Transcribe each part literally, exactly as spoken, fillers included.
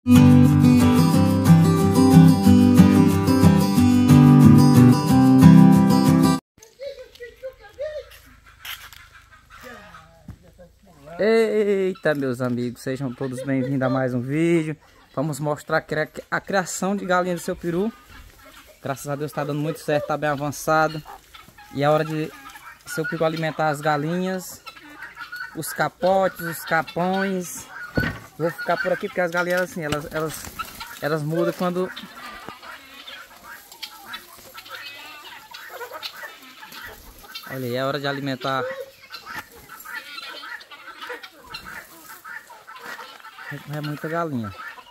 Eita, meus amigos, sejam todos bem-vindos a mais um vídeo. Vamos mostrar a criação de galinha do seu peru. Graças a Deus está dando muito certo, está bem avançado. E é hora de seu peru alimentar as galinhas, os capotes, os capões. Vou ficar por aqui porque as galinhas assim, elas, elas, elas mudam quando... Olha aí, é hora de alimentar. É muita galinha.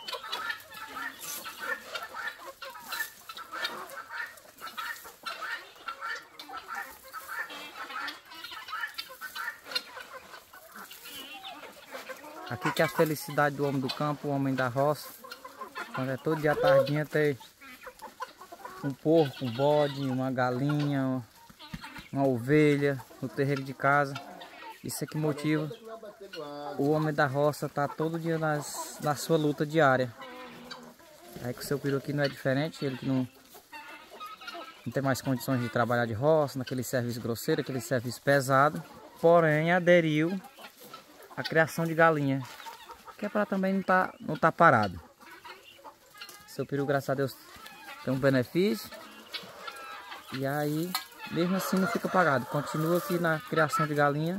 Aqui que é a felicidade do homem do campo, o homem da roça. Quando é todo dia à tardinha ter um porco, um bode, uma galinha, uma ovelha no terreiro de casa. Isso é que motiva o homem da roça tá todo dia nas, na sua luta diária. Aí que o seu peru aqui não é diferente, ele que não, não tem mais condições de trabalhar de roça, naquele serviço grosseiro, aquele serviço pesado. Porém, aderiu à criação de galinha, que é para também não tá, não tá parado. Seu peru, graças a Deus, tem um benefício. E aí, mesmo assim, não fica parado. Continua aqui na criação de galinha.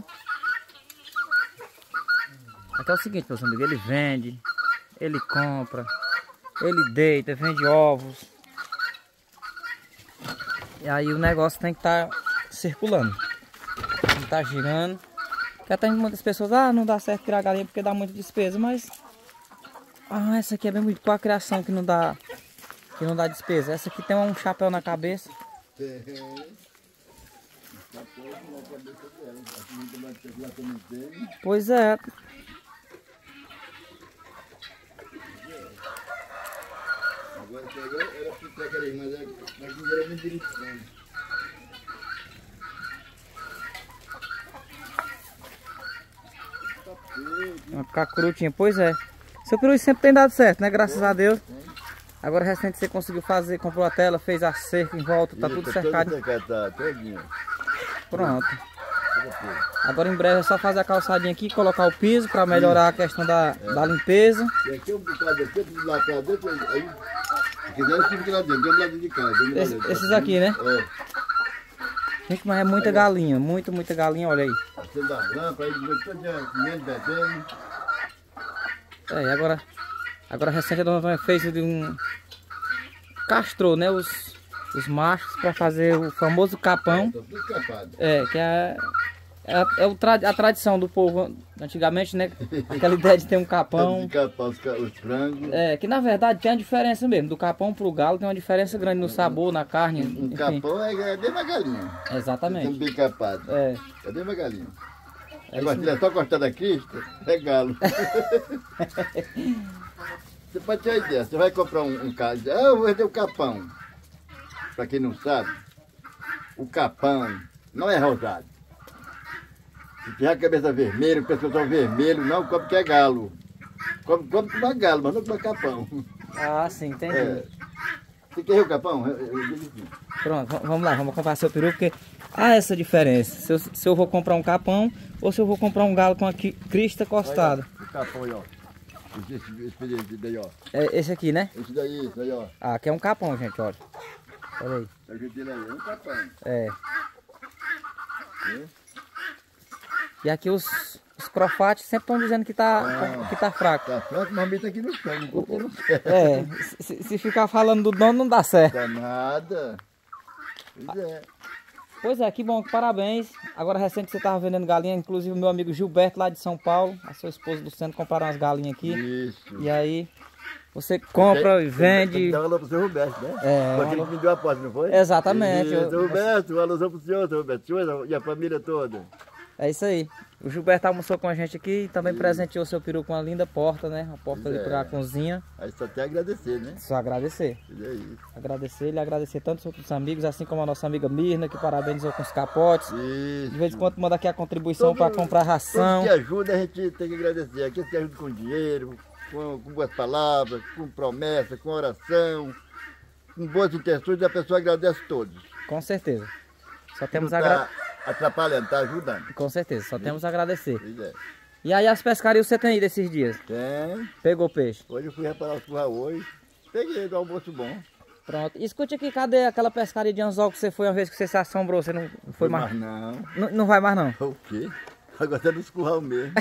Aqui é o seguinte, meus amigos, ele vende, ele compra, ele deita, vende ovos. E aí o negócio tem que estar tá circulando, tem que estar tá girando. Porque até muitas pessoas, ah, não dá certo criar galinha porque dá muita despesa, mas... Ah, essa aqui é bem muito com a criação que não dá, que não dá despesa. Essa aqui tem um chapéu na cabeça. Pois é. Agora pegou, era para pegar aí, mas não era muito direito. Vai ficar crutinha, pois é. Seu peru sempre tem dado certo, né? Graças a Deus. Agora recente você conseguiu fazer, comprou a tela, fez a cerca em volta, tá tudo cercado. Tá todinho. Pronto. Agora em breve é só fazer a calçadinha aqui, colocar o piso para melhorar a questão da, da limpeza. E aqui é um bocado aqui, tudo lá pra dentro, aí... Se quiser, eu fico lá dentro, do lado de casa. Esse, esses aqui, né? É. Gente, mas é muita aí, galinha, muita, muita galinha, olha aí. Acende a rampa, aí todo comendo, bebendo. É, agora, agora recente a dona Antônia fez de um... Castrou, né, os, os machos para fazer o famoso capão. É, é que é... É, a, é o tra a tradição do povo antigamente, né? Aquela ideia de ter um capão. De capar os, os frangos. É, que na verdade tem uma diferença mesmo. Do capão pro galo tem uma diferença grande no sabor, na carne. Um enfim. Capão é, é bem uma galinha. Exatamente. Tem bem capado. É. É bem uma galinha. É Agora, é só cortar daqui, é galo. Você pode ter uma ideia. Você vai comprar um, um carro. Ah, eu vou vender o capão. Para quem não sabe, o capão não é rosado. Se tiver a cabeça vermelha, o pescoço vermelho, não come que é galo. Come, come que é galo, mas não come capão. Ah, sim, entendi. É. Você quer o capão? Eu, eu, eu Pronto, vamos lá, vamos comprar seu peru, porque há essa diferença. Se eu, se eu vou comprar um capão ou se eu vou comprar um galo com a crista costada. Olha, o capão aí, ó. Esse, esse, esse daí, ó. É esse aqui, né? Esse daí, esse daí, ó. Ah, aqui é um capão, gente, olha. Olha aí. Tá aí, é um capão. É. é. E aqui os, os crofates sempre estão dizendo que tá, ah, que tá fraco. Tá fraco, mas tá aqui no chão, não no pé. É, se, se ficar falando do dono não dá certo. Dá nada. Pois é. Pois é, que bom, parabéns. Agora recente você estava vendendo galinha, inclusive o meu amigo Gilberto lá de São Paulo, a sua esposa Luciano compraram umas galinhas aqui. Isso. E aí você compra tem, e vende. Tem que dar um alô pro seu Roberto, né? É. Porque ele me deu a aposta, não foi? Exatamente. Isso, eu... Roberto, um alôzão pro senhor, seu Roberto, senhor e a família toda. É isso aí. O Gilberto almoçou com a gente aqui e também Sim. presenteou o seu peru com uma linda porta, né? A porta pois ali é. para a cozinha. Aí só tem a agradecer, né? Só agradecer. É isso. Agradecer ele, agradecer tanto os outros amigos, assim como a nossa amiga Mirna, que parabenizou com os capotes. Isso. De vez em quando manda aqui a contribuição para comprar ração. Tudo que ajuda a gente tem que agradecer. Aqui se ajuda com dinheiro, com, com boas palavras, com promessa, com oração, com boas intenções, a pessoa agradece todos. Com certeza. Só temos Não a tá agradecer. atrapalhando, tá ajudando. Com certeza, só temos a agradecer. Pois é. E aí as pescarias você tem ido esses dias? Tem. Pegou peixe? Hoje eu fui reparar o curral hoje. Peguei do almoço bom. Pronto. Escute aqui, cadê aquela pescaria de anzol que você foi uma vez que você se assombrou? Você não foi mais? Mas não. Não, não vai mais não? O quê? Agora tá nos curral mesmo.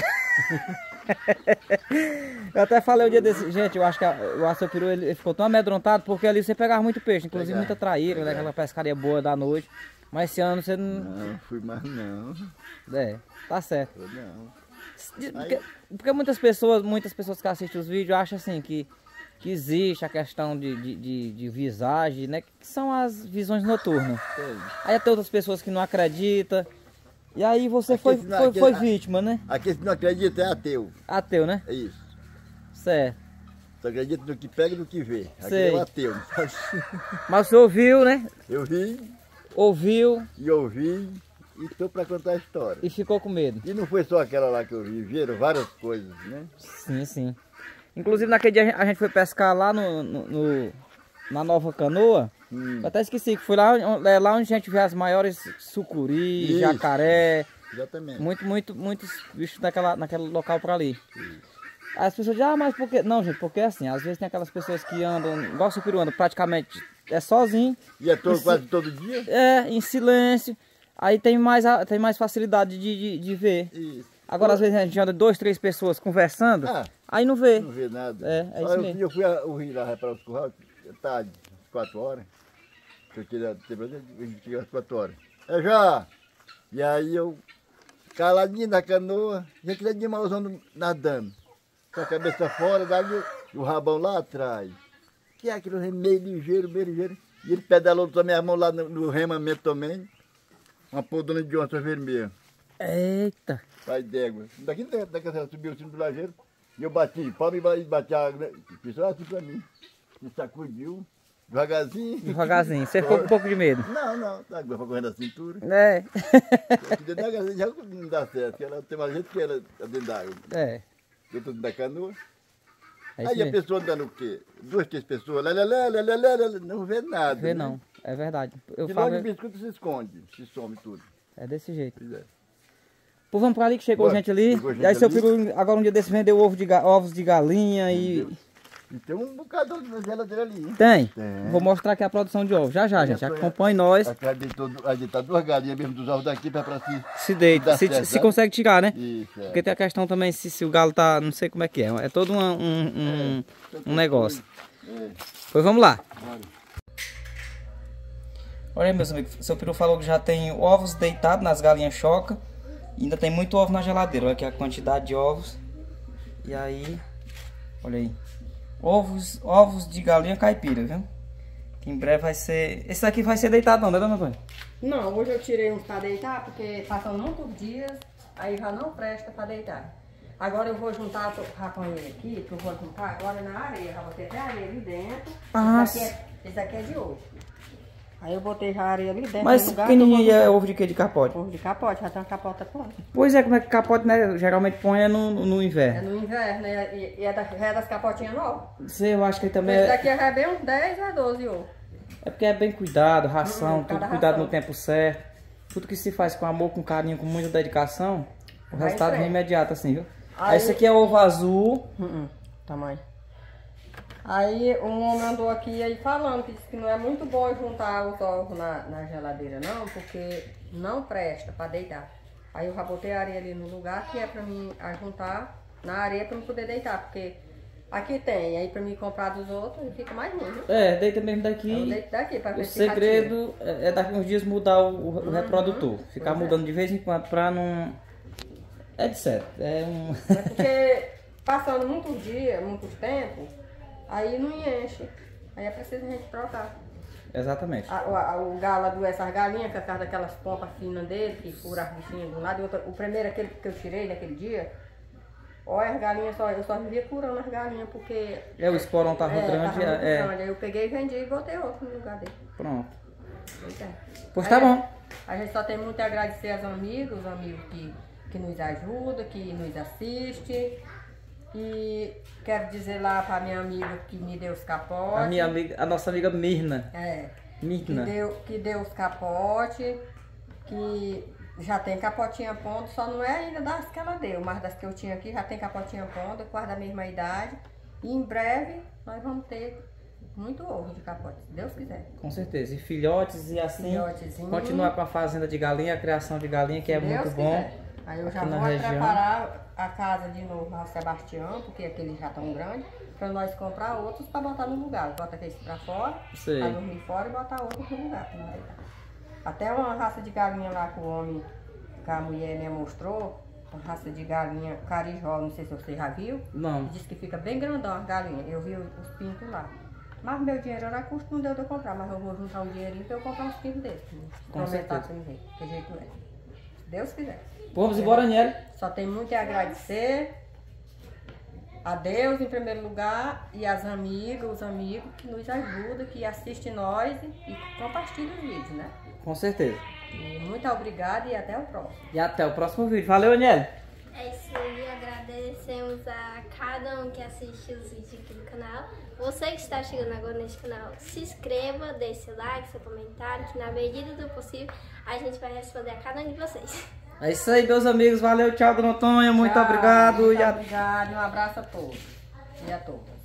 Eu até falei um dia desse, gente, eu acho que a, o Aço Peru ele, ele ficou tão amedrontado porque ali você pegava muito peixe, inclusive Pegar. muita traíra, né, aquela pescaria boa da noite. Mas esse ano você não. Não, fui mais não. É, tá certo. Eu não. Porque, porque muitas pessoas, muitas pessoas que assistem os vídeos acham assim que, que existe a questão de, de, de, de visagem, né? Que são as visões noturnas. Tem. Aí tem outras pessoas que não acreditam. E aí você Aqui, foi, senão, foi, aqui- foi vítima, né? Aqui se não acredita é ateu. Ateu, né? É isso. Certo. Só acredita no que pega e no que vê. Aqui Sei. é o ateu. Sabe? Mas você ouviu, né? Eu vi Ouviu e ouvi e estou para contar a história. e ficou com medo. E não foi só aquela lá que eu vi, viram várias coisas, né? Sim, sim. Inclusive naquele dia a gente foi pescar lá no, no- no- na Nova Canoa. Hum, Eu até esqueci que foi lá, on- é lá onde a gente vê as maiores sucuri, Isso. jacaré, exatamente. muito, muito, muitos bichos naquela, naquele local por ali. Aí as pessoas dizem, ah, mas por quê? Não, gente, porque assim, às vezes tem aquelas pessoas que andam, igual o Supiru anda, praticamente é sozinho, E é todo, Isso- quase todo dia? é, em silêncio, aí tem mais, a- tem mais facilidade de, de, de ver. Isso. Agora às vezes a gente anda dois, três pessoas conversando, Ah, aí não vê. não vê nada. É, é Só isso eu, mesmo. eu fui ao Rio lá reparar os currais, tarde, às quatro horas. Que eu queria ter presente, a gente chegou às quatro horas. É já! E aí eu, caladinho na canoa, já queria de malzão nadando. Com a cabeça fora, dali o, o rabão lá atrás. Que é aquele meio ligeiro, meio ligeiro. E ele pedalou com a minha mão lá no, no remamento também. Uma podona de onça vermelha. Eita, Pai d'égua. Daqui dentro, daqui ela subiu assim do lajeiro. E eu bati, palma e ba- e bati a água. Pisou assim pra mim. Me sacudiu, devagarzinho. devagarzinho, você ficou com um pouco de medo. Não, não, a água foi correndo na cintura. É, Porque devagarzinho já não dá certo, porque ela tem mais jeito que ela tá dentro da água. é, Eu tô dentro da canoa. é isso Aí a mesmo. pessoa andando o quê? Duas, três pessoas, lá, lá, lá, lá, lá, lá, lá, não vê nada. Vê né? não, é verdade. Eu De falo, longe o biscoito se esconde, se some tudo. é desse jeito. Pois é. Pô, vamos pra ali que chegou Bora, gente ali. chegou gente E aí seu ali. filho agora um dia desse vendeu ovo de ga- ovos de galinha e... E tem um bocado na geladeira ali, hein? Tem? Tem. Vou mostrar aqui a produção de ovos. Já já, gente. Essa- Acompanhe nós. Aqui adiantou, adiantar duas galinhas mesmo dos ovos daqui para pra si. Se deita. Dá Se, certo, se dá. consegue tirar, né? Isso, é. Porque tem a questão também se, se o galo tá... Não sei como é que é. É todo uma- um, um, um negócio. É. Pois vamos lá. Bora. Olha aí, meus amigos. Seu peru falou que já tem ovos deitados nas galinhas choca. E ainda tem muito ovo na geladeira. Olha aqui a quantidade de ovos. E aí... Olha aí. Ovos, ovos de galinha caipira, viu? Que em breve vai ser... Esse daqui vai ser deitado não, né, dona Antônia? Não, hoje eu tirei uns para deitar, porque passam muitos dias, aí já não presta para deitar. Agora eu vou juntar, já com ele aqui, que eu vou juntar agora na areia, já botei até areia ali dentro. Ah, esse, aqui é, esse aqui é de hoje. Aí eu botei já a areia ali dentro. Mas no lugar pequenininho que eu é vou ovo de quê? De capote? botar ovo de capote, já tem uma capota pronta. Pois é, como é que capote, né? Geralmente põe é no, no É inverno. no inverno, né? E, e é, da, já é das capotinhas novas. Sei, eu acho que também Esse é, daqui já é bem uns dez a doze ovos. é porque é bem cuidado, ração, Hum, tudo cada cuidado ração. no tempo certo. Tudo que se faz com amor, com carinho, com muita dedicação, o Vai resultado vem certo. imediato assim, viu? Aí- Esse aqui é ovo azul. Uhum, tamanho. Aí um homem andou aqui aí falando que disse que não é muito bom juntar os ovos na, na geladeira não, porque não presta para deitar. Aí eu já botei a areia ali no lugar que é para mim ajuntar na areia para eu poder deitar, porque aqui tem, aí para mim comprar dos outros fica mais ruim. Né? É, deita mesmo daqui. Eu deito daqui para ver O se fica segredo é é daqui uns dias mudar o, o- o reprodutor. Ficar Pois é. mudando de vez em quando pra não... É de certo. É um... tiro. Porque passando muitos dias, muitos tempos, aí não enche. Aí é preciso a gente trocar. Exatamente. A- o, a- o galo adoece as galinhas, por causa daquelas pompas finas dele, que fura as bichinhas de um lado e outro. O primeiro, aquele que eu tirei naquele dia, olha, as galinhas, só, eu só vivia curando as galinhas, porque... É, o esporão tava é, grande. tava muito é, grande. Aí eu peguei, vendi e botei outro no lugar dele. Pronto. Pois é. Pois Aí tá a- bom. A gente só tem muito a agradecer aos amigos, os amigos que, que nos ajudam, que nos assistem. E quero dizer lá pra minha amiga que me deu os capotes. A minha amiga, a nossa amiga Mirna. É. Mirna. Que deu, que deu os capotes, que já tem capotinha ponto, só não é ainda das que ela deu, mas das que eu tinha aqui já tem capotinha ponto, quase da mesma idade. E em breve nós vamos ter muito ovo de capote, se Deus quiser. Com certeza. E filhotes e assim, Filhotezinho. continuar com a fazenda de galinha, a criação de galinha, que é Se muito Deus bom. quiser. Aí eu já aqui na vou região. preparar a casa de novo ao Sebastião, porque aqueles já estão grandes, para nós comprar outros para botar no lugar. Bota aqueles para fora, Sei. para dormir fora e botar outros no lugar. pra nós deitar. Até uma raça de galinha lá que o homem, que a mulher me mostrou, uma raça de galinha carijó, não sei se você já viu. Não. Diz que fica bem grandão as galinhas. Eu vi os pintos lá. Mas meu dinheiro era custo, não deu de eu comprar, mas eu vou juntar um dinheirinho para eu comprar uns pintos desses. Né? Com Aumentar certeza. pra você ver que jeito é. Se Deus quiser. Vamos embora, Niele. Só tem muito a agradecer a Deus em primeiro lugar e as amigas, os amigos que nos ajudam, que assistem nós e compartilham os vídeos, né? Com certeza. E muito obrigada e até o próximo. E até o próximo vídeo. Valeu, Niele. É isso aí, agradecemos a cada um que assiste os vídeos aqui do canal. Você que está chegando agora neste canal, se inscreva, deixe seu like, seu comentário, que na medida do possível a gente vai responder a cada um de vocês. É isso aí, meus amigos. Valeu, tchau, Dona Tonha. Muito Tchau, obrigado. Muito e a... obrigado e um abraço a todos e a todas.